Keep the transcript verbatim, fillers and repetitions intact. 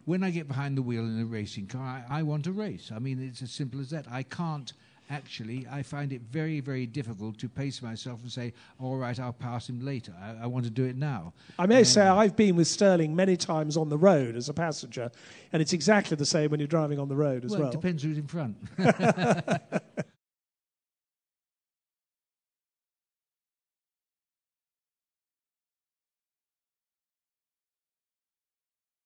when I get behind the wheel in a racing car, I, I want to race. I mean, it's as simple as that. I can't actually, I find it very, very difficult to pace myself and say, all right, I'll pass him later. I, I want to do it now. I may um, say I've been with Stirling many times on the road as a passenger, and it's exactly the same when you're driving on the road as well. Well, it depends who's in front.